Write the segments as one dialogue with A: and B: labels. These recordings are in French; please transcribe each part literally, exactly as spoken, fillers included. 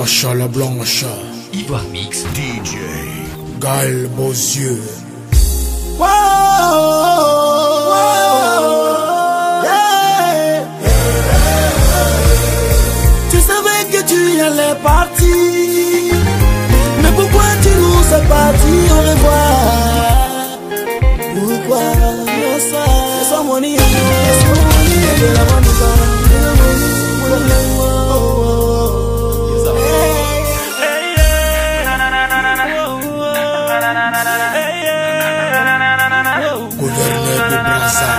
A: Sacha la Blanche,
B: Ivoire Mix,
C: D J
A: Gal Beauzieux.
D: Wow, wow, yeah. Tu savais que tu allais partir, mais pourquoi tu nous as pas dit au revoir? Pourquoi ça? C'est ça mon idée, c'est mon idée de la
A: Gouverneur de Brazza.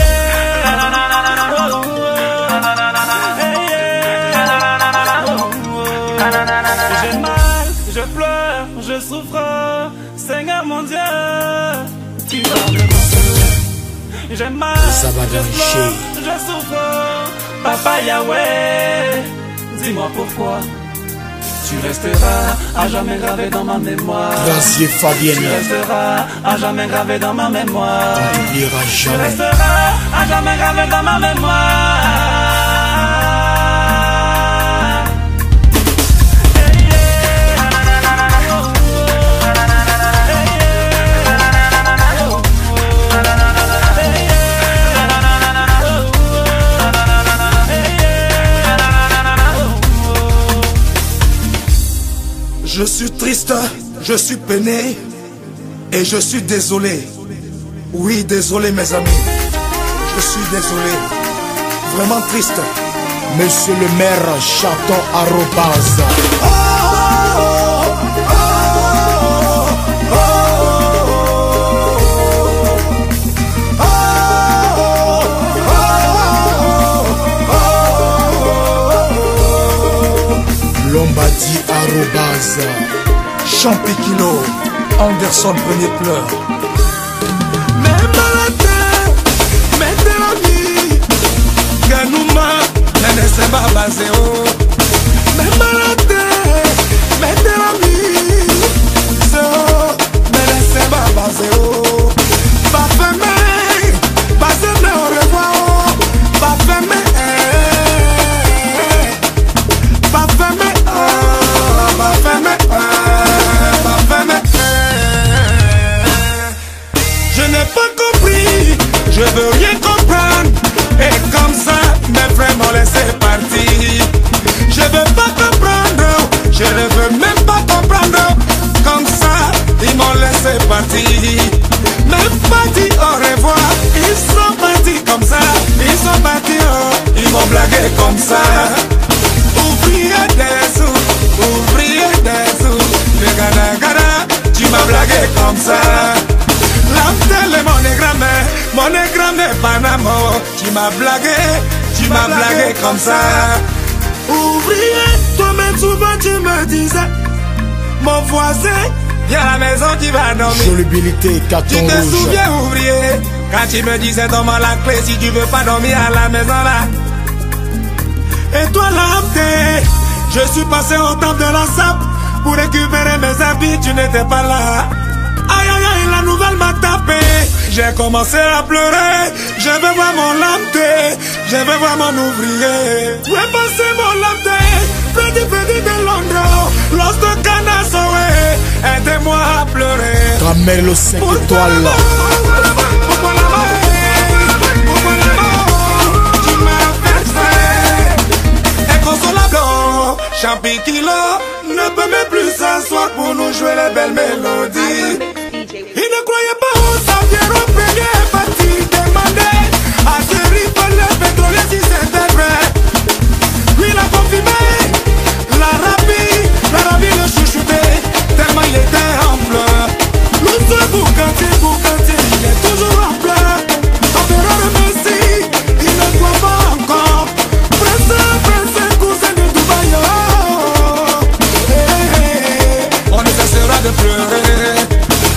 E: J'ai mal, je pleure, je souffre, Seigneur mon Dieu, tu vas me sauver. J'ai mal, je pleure, je souffre, Papa Yahweh, dis-moi pourquoi. Tu resteras à jamais gravé dans ma mémoire.
A: Gracier Fabienne.
E: Tu resteras à jamais gravé dans ma mémoire.
A: On n'oubliera jamais.
E: Tu resteras à jamais gravé dans ma mémoire.
D: Je suis triste, je suis peiné et je suis désolé. Oui, désolé mes amis, je suis désolé, vraiment triste.
A: Monsieur le maire, chantons arrobase.
D: Oh, oh, oh, oh,
A: Lombadi arrobase.
D: Champikino, Anderson premier pleur.
E: Mais malade, mais de la vie, Ganouma, ne s'est pas basé au. Mais malade, mais de la vie, so, ne s'est pas basé au. Pas fermé, pas fermé au revoir, pas fermé, pas fermé, pas fermé. Je veux rien comprendre, et comme ça, mes frères m'ont laissé partir. Je veux pas comprendre, je ne veux même pas comprendre. Comme ça, ils m'ont laissé partir. Même pas dit au revoir, ils sont partis comme ça. Ils sont partis, oh, ils m'ont blagué comme ça. Ouvrier des sous, ouvrier des sous. Le gada gada, tu m'as blagué comme ça. L'amtel est mon égramme, mon égramme est Panama. Tu m'as blagué, tu m'as blagué comme ça. Ouvrier, toi-même souvent tu me disais, mon voisin, viens à la maison tu vas dormir.
A: Solubilité, carton
E: Tu te
A: rouge.
E: souviens ouvrier, quand tu me disais donne-moi la clé si tu veux pas dormir à la maison là. Et toi l'amtel, je suis passé au temple de la sape pour récupérer mes habits, tu n'étais pas là. Aïe aïe aïe, la nouvelle m'a tapé. J'ai commencé à pleurer. Je veux voir mon lampe, je veux voir mon ouvrier. Où est passé mon lampe? Freddy Freddy de Londres, Lost Canasoé. Aidez-moi à pleurer.
A: Camelo cinq étoiles.
E: Pourquoi la mort? Pourquoi la mort? Tu m'as fait inconsolable. Champi Kilo ne peut même plus s'asseoir pour nous jouer les belles mélodies. Il ne croyait pas au Saviero, premier est parti demander à ce rival le pétrolier si c'était vrai. Lui l'a confirmé, la rapide, la rapide le chouchoutait, tellement il était en pleurs. L'autre Boucanti, Boucanti, il est toujours en pleurs. Empereur de Messi, il ne croit pas encore. Prince, prince, cousin de Dubaï, oh. Hey, hey, hey. On ne cessera de pleurer.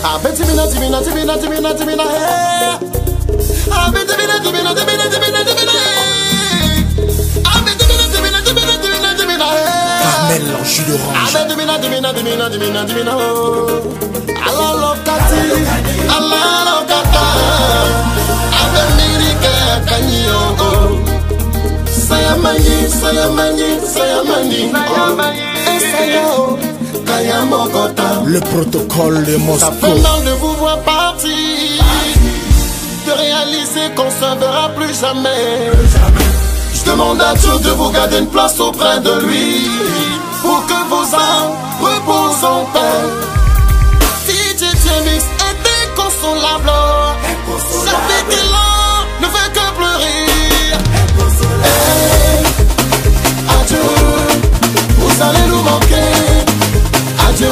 D: Ah, ben timina, timina, timina, timina, timina, hey. Ah, ben timina, timina, timina, timina, timina, hey. Ah, ben timina, timina, timina, timina, timina, hey.
A: Carmel, jus d'orange.
D: Ah, ben timina, timina, timina, timina, timina, oh. Allah lokati, Allah lokata. Ah, ben mirike kanyo, oh. Sayamani, sayamani, sayamani, oh. Sayo.
A: Le protocole de Moscou.
D: Ça fait mal de vous voir partir, de réaliser qu'on se verra plus jamais. Je demande à Dieu de vous garder une place auprès de lui, pour que vos âmes reposent en paix. D J J-Mix est inconsolable. Chaque qui là ne fait que pleurer. Hey, adieu, vous allez nous manquer. Adieu,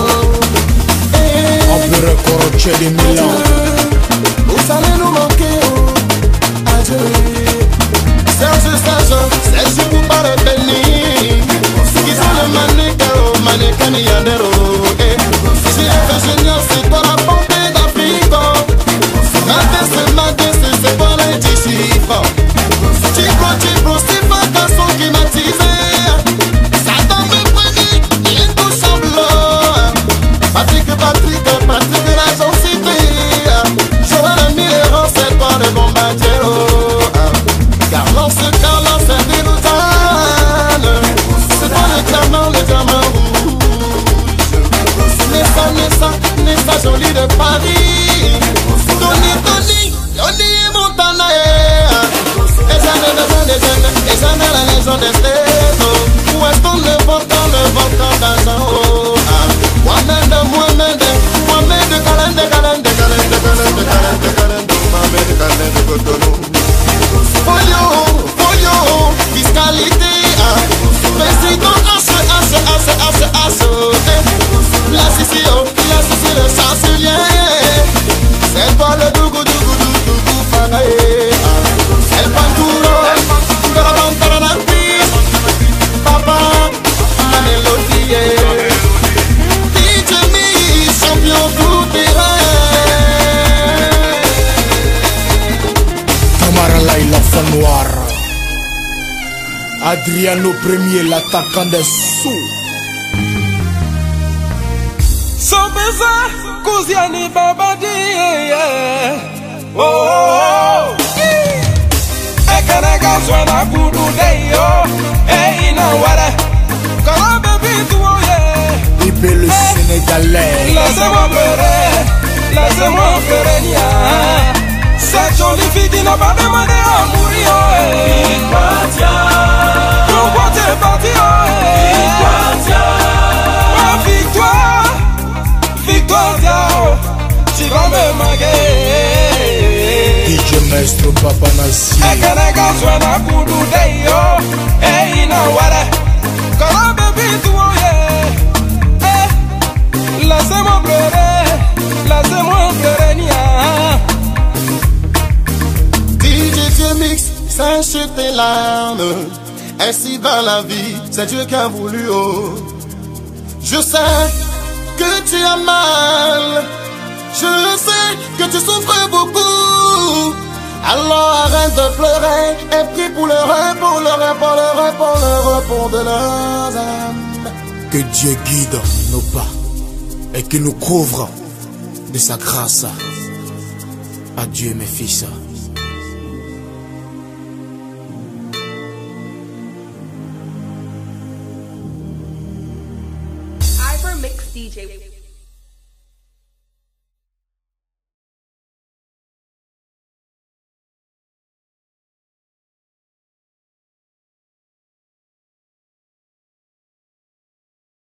A: Empereur Coroche de Milan.
D: vous allez nous manquer. Adieu, Serge Serge, Serge vous parle béni. Ils sont le mannequin, oh, mannequin Yandero. Si les ingénieurs c'est pour la pompe d'Afrique. Matin c'est matin c'est pour les dix chiffres. Chipro, chipro, c'est pas qu'un son qui m'a teasé. Patrick, Patrick, Patrick de la société. Joël Miller, c'est pas le bombardier. Carlos, Carlos, c'est des Loutannes. C'est pas le diamant, le diamant rouge. Nessa, Nessa, Nessa, jolie de Paris. Tony, Tony, Tony Montana. Et j'en ai besoin des jeunes, et j'en ai la légende des Stéphos. Où est-ce qu'on le volcan, le volcan d'argent? Mohamed, Mohamed, Mohamed, Kalende, Kalende, Kalende, Kalende, Kalende, Kalende, Mohamed, Kalende, Cotonou. Folio, folio, fiscalité, président H, H, H, H, H, la Sicile, la Sicile, le chancelier. C'est pas le dougou, dougou, dougou, dougou, fanaye. El Panturo, Tarantaranampi, Papa, Manelodie.
A: L'enfant noir Adriano Premier, l'attaquant des sous.
B: Sopesa Kuziani Babadi. Oh, oh, oh. Ekanega Swana Kudu Deyo. Eh, ina wara. Kala baby tu oye.
A: Ibé le Sénégalais.
B: Laissez-moi pleurer. Laissez-moi pleurer nia. Cette jolie fille qui n'a pas demandé à mourir. Pourquoi t'es parti? Oh, victoire, victoire, tu vas me manquer.
A: D J Maestro Papa Nassi.
B: Et que les gars soient dans le coup d'eau. Et il n'a pas de quand baby tu es. Laissez-moi pleurer, laissez-moi pleurer nia.
D: Mix, sèche tes larmes. Ainsi va la vie, c'est Dieu qui a voulu. Oh. Je sais que tu as mal, je sais que tu souffres beaucoup. Alors arrête de pleurer et prie pour le repos, le repos, le repos, le repos de leurs âmes.
A: Que Dieu guide nos pas et qu'il nous couvre de sa grâce. Adieu mes fils.
C: Mix D J.